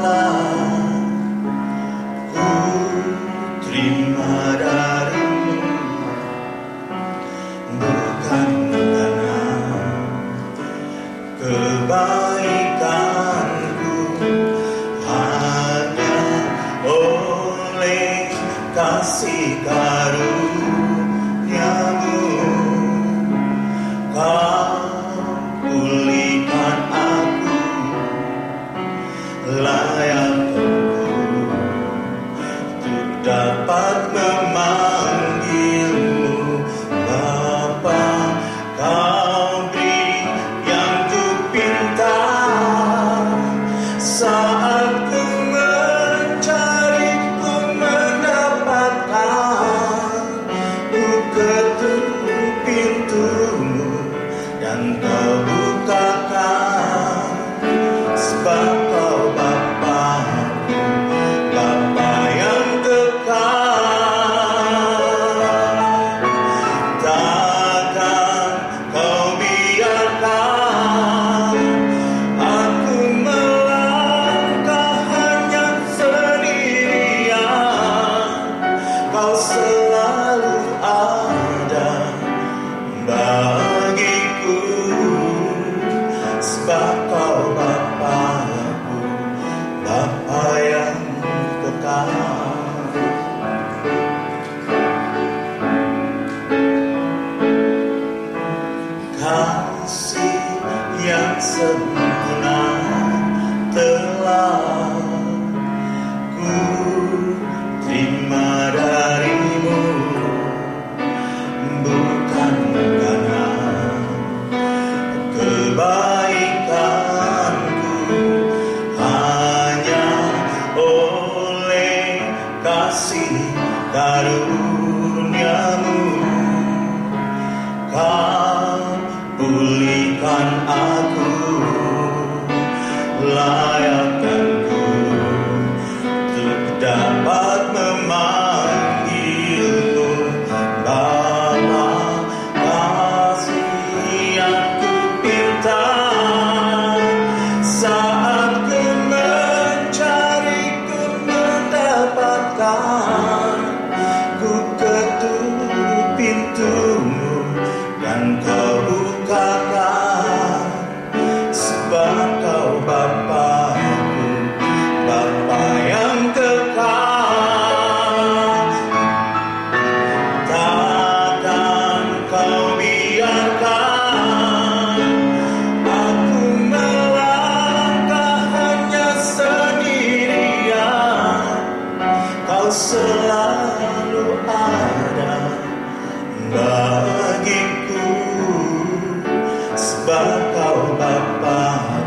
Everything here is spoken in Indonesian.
telah ku terima darimu, bukan karena kebaikanku, hanya oleh kasih karuniamu kau pulihkan aku, layak untuk dapat memanggilmu Bapa. Kau beri yang ku pinta saat ku mencari, ku mendapatkan. Ku ketuk pintumu dan kau bukakan, sebab kau Bapa-Ku, Bapa yang kekal. Takkan kau biarkan aku melangkah hanya sendirian. Kau selalu ada bagiku, sebab kau Bapa-Ku, Bapa yang kekal. Kasih yang sempurna telah ku terima darimu, bukan karena kebaikanku, hanya oleh kasih karuniamu kau pulihkan aku, layakkanku untuk dapat memanggilmu Bapa. Kasih yang ku pinta saat ku mencari, ku mendapatkan. Ku ketuk pintumu dan kau bukakan, sebab kau Bapa-Ku, Bapa yang kekal. Takkan kau biarkan aku melangkah hanya sendirian. Kau selalu ada bagiku, sebab kau Bapa